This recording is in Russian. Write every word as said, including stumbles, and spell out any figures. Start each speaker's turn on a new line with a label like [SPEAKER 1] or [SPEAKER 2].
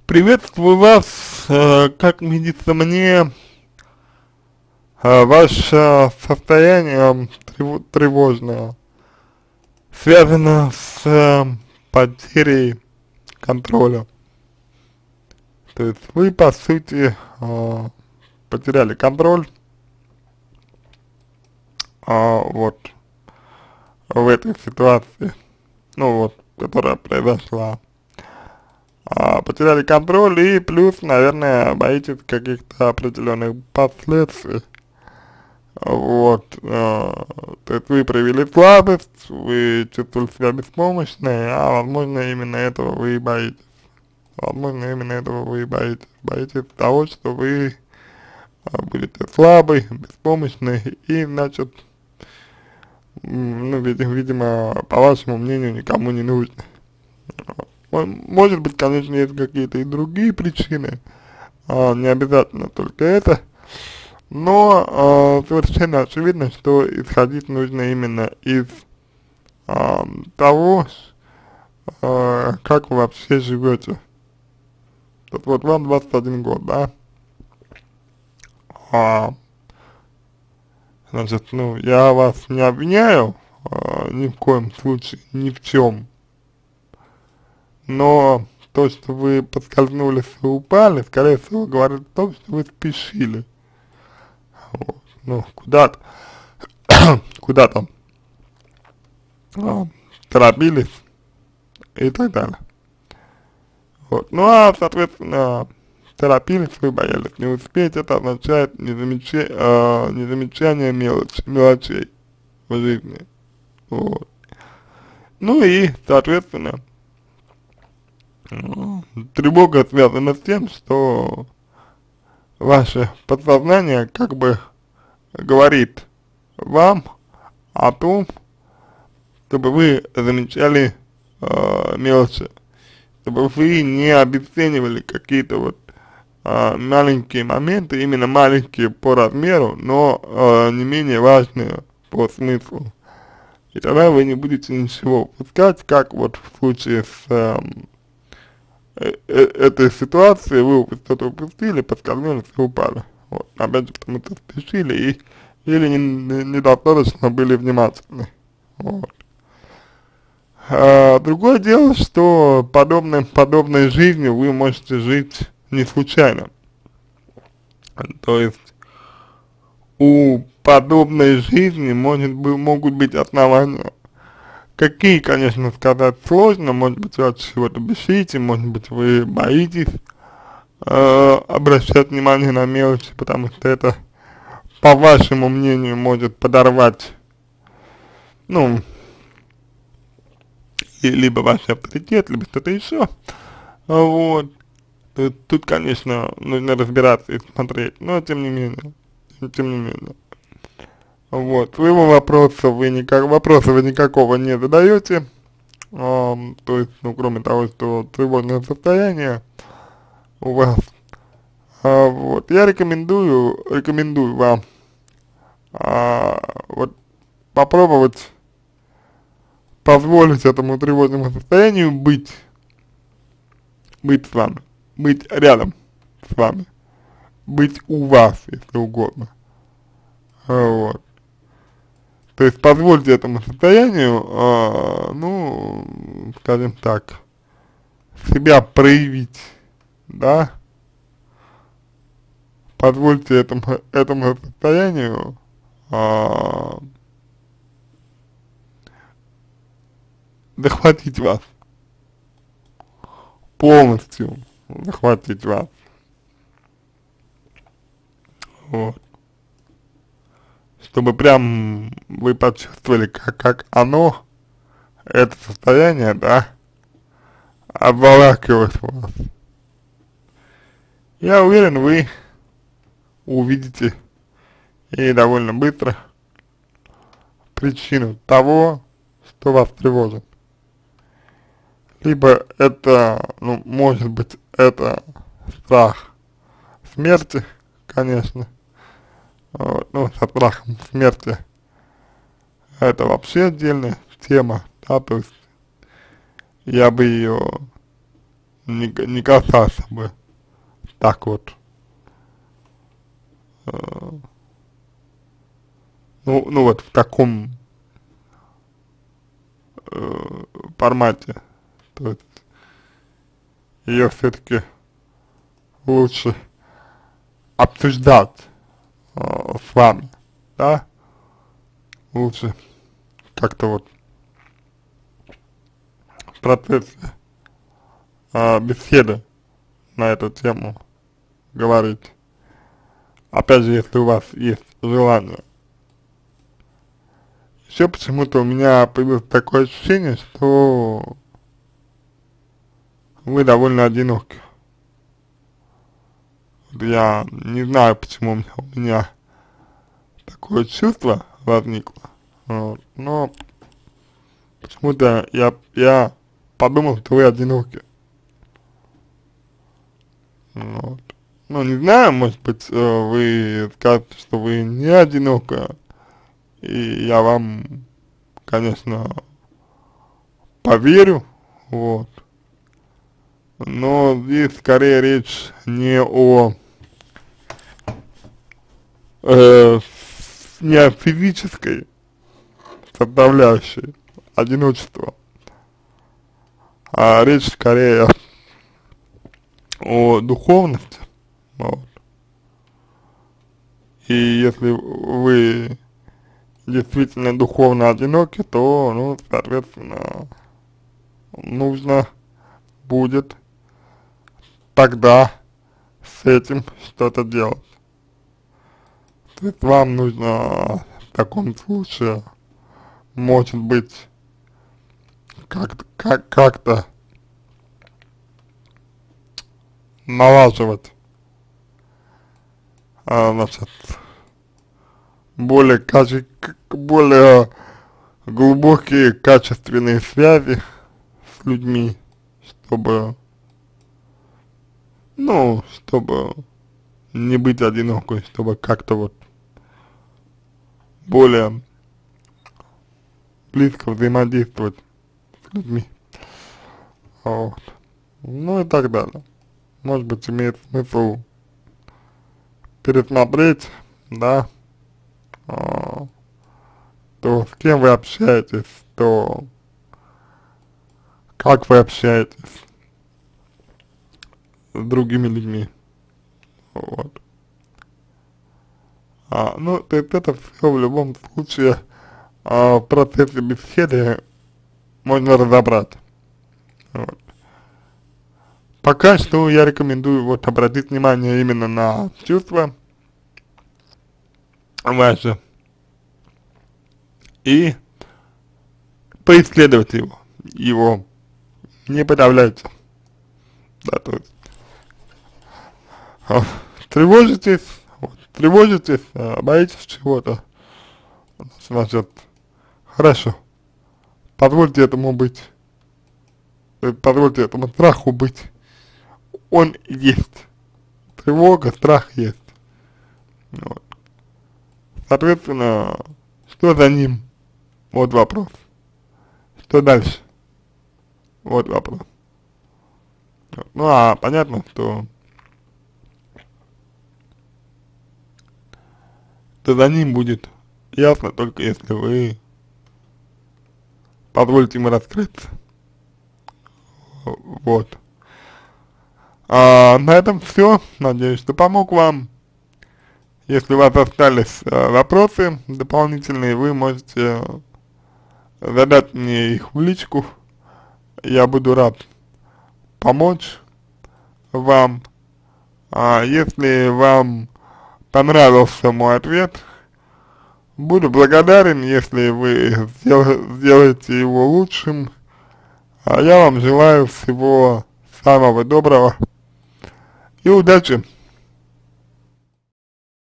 [SPEAKER 1] Приветствую вас. Э, Как видится мне, э, ваше состояние трев- тревожное связано с э, потерей контроля. То есть вы, по сути, э, потеряли контроль, а, вот, в этой ситуации, ну вот, которая произошла. А, потеряли контроль и плюс, наверное, боитесь каких-то определенных последствий. Вот, э, то есть вы проявили слабость, вы чувствовали себя беспомощной, а возможно именно этого вы и боитесь. Возможно именно этого вы и боитесь. Боитесь того, что вы э, будете слабый, беспомощный и, значит, м, ну, видимо, видимо, по вашему мнению, никому не нужны. Мо- Может быть, конечно, есть какие-то и другие причины, а, не обязательно только это. Но э, совершенно очевидно, что исходить нужно именно из э, того, э, как вы вообще живете. Вот, вот вам двадцать один год, да? А, значит, ну, я вас не обвиняю э, ни в коем случае, ни в чем. Но то, что вы поскользнулись и упали, скорее всего, говорит о том, что вы спешили. Вот, ну, куда-то, куда-то э, торопились и так далее. Вот. Ну а, соответственно, торопились, вы боялись не успеть, это означает незамеча, э, незамечание мелочь, мелочей в жизни. Вот. Ну и, соответственно, м, тревога связана с тем, что ваше подсознание как бы говорит вам о том, чтобы вы замечали э, мелочи, чтобы вы не обесценивали какие-то вот а, маленькие моменты, именно маленькие по размеру, но а, не менее важные по смыслу. И тогда вы не будете ничего упускать, как вот в случае с эм, э, э, этой ситуацией, вы что-то упустили, подскользнулись и упали. Вот. Опять же, потому что спешили и или не, не- недостаточно были внимательны. Вот. А, другое дело, что подобной, подобной жизнью вы можете жить не случайно. То есть у подобной жизни может быть, могут быть основания. Какие, конечно, сказать сложно, может быть, вы от чего-то бежите, может быть, вы боитесь э, обращать внимание на мелочи, потому что это, по вашему мнению, может подорвать, ну, и либо ваш авторитет, либо что-то еще. Вот. Тут, тут, конечно, нужно разбираться и смотреть, но тем не менее, тем не менее. Вот, своего вопроса вы никак, вопроса вы никакого не задаете, ам, то есть, ну, кроме того, что тревожное состояние у вас, а, вот, я рекомендую, рекомендую вам, а, вот, попробовать позволить этому тревожному состоянию быть, быть с вами, быть рядом с вами, быть у вас, если угодно, а, вот. То есть позвольте этому состоянию, а, ну, скажем так, себя проявить, да, позвольте этому, этому состоянию а, захватить вас, полностью захватить вас, вот, чтобы прям вы почувствовали, как, как оно, это состояние, да, обволакивает вас. Я уверен, вы увидите и довольно быстро причину того, что вас тревожит. Либо это, ну, может быть, это страх смерти, конечно, вот, ну, со страхом смерти это вообще отдельная тема, да, то есть я бы ее не, не касаться бы так вот. Э, ну, ну вот в таком э, формате. То есть ее все-таки лучше обсуждать э, с вами, да? Лучше как-то вот в процессе э, беседы на эту тему говорить. Опять же, если у вас есть желание. Еще почему-то у меня появилось такое ощущение, что вы довольно одиноки. Вот я не знаю, почему у меня, у меня такое чувство возникло, вот, но почему-то я, я подумал, что вы одиноки. Вот. Ну, не знаю, может быть, э, вы скажете, что вы не одинока, и я вам, конечно, поверю, вот. Но здесь скорее речь не о, э, не о физической составляющей одиночества, а речь скорее о духовности, вот. И если вы действительно духовно одиноки, то, ну, соответственно, нужно будет тогда с этим что-то делать. То есть вам нужно в таком случае, может быть, как-то как, как-то налаживать, а, значит, более, каче, более глубокие, качественные связи с людьми, чтобы, ну, чтобы не быть одинокой, чтобы как-то вот более близко взаимодействовать с людьми, вот, ну и так далее. Может быть, имеет смысл пересмотреть, да, а, то, с кем вы общаетесь, то как вы общаетесь с другими людьми, вот. А, ну, то есть это все в любом случае а, в процессе беседы можно разобрать, вот. Пока что я рекомендую вот обратить внимание именно на чувства ваши и поисследовать его, его не подавляйте, да, то есть а, тревожитесь, вот, тревожитесь, а, боитесь чего-то, значит, хорошо, позвольте этому быть, э, позвольте этому страху быть, он есть, тревога, страх есть, вот. Соответственно, что за ним, вот вопрос, что дальше, вот вопрос. Ну, а понятно, что, что за ним будет ясно только если вы позволите ему раскрыться, вот. А, на этом все, надеюсь, что помог вам. Если у вас остались а, вопросы дополнительные, вы можете задать мне их в личку, я буду рад помочь вам. А если вам понравился мой ответ, буду благодарен, если вы сдел сделаете его лучшим. А я вам желаю всего самого доброго и удачи!